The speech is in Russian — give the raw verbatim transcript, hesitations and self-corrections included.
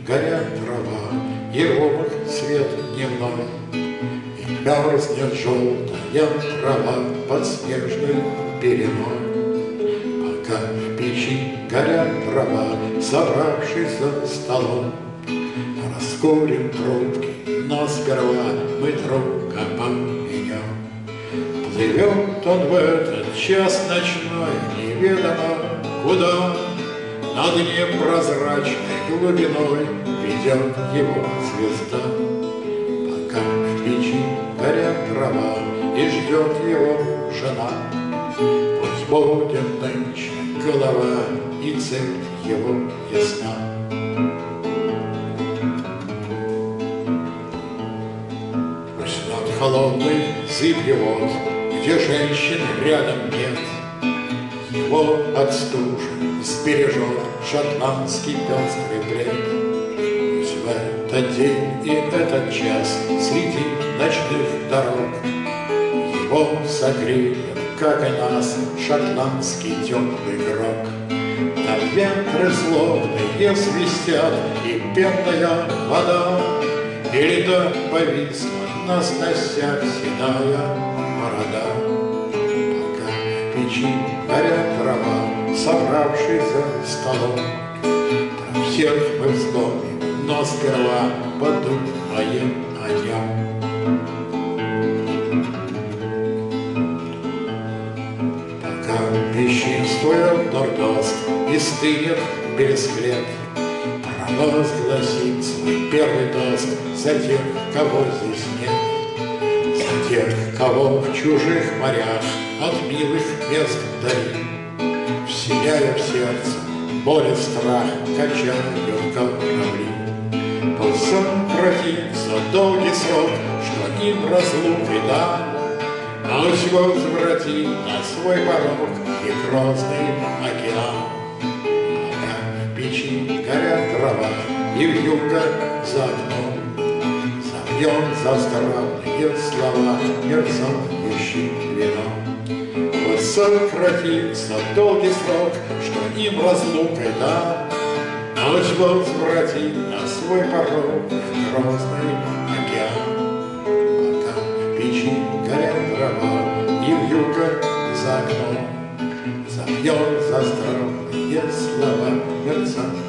горят трава и робок свет дневной, и мерзнет желтая трава под снежной пеленой. Пока в печи горят дрова, собравшись за столом, раскурим трубки, но сперва мы друга поменяем. Плывет он в этот час ночной неведомо куда, на дне прозрачной глубиной ведет его звезда. Пока в печи горят дрова и ждет его жена, пусть будет нынче голова и цель его ясна. Пусть над холодной зыбью вод, где женщин рядом нет, его от стужи сбережет шотландский пестрый плед. Пусть в этот день и этот час среди ночных дорог его согреет, как и нас, шотландский теплый гроб. Там ветры злобные свистят и пенная вода, и льда повисла на сносях седая борода. Пока в печи горят дрова, собравшись за столом, про всех мы вспомним, но сперва подумаем о нем. Пока бесчинствует нордост и стынет бересклет, провозгласит свой первый тост за тех, кого здесь нет, за тех, кого в чужих морях от милых мест вдали, вселяя в сердце боль и страх, качают корабли. Пусть сократится долгий срок, что им разлукой дан, пусть возвратит на свой порог и грозный океан. Пока в печи горят дрова и вьюга за окном, забьем за здравные слова мерцающим вином. Пусть сократится долгий срок, что им разлукой дан, пусть возвратит на свой порог грозный океан. Пока в печи горят дрова и вьюга за окном, забьем за здравные слова мерцающим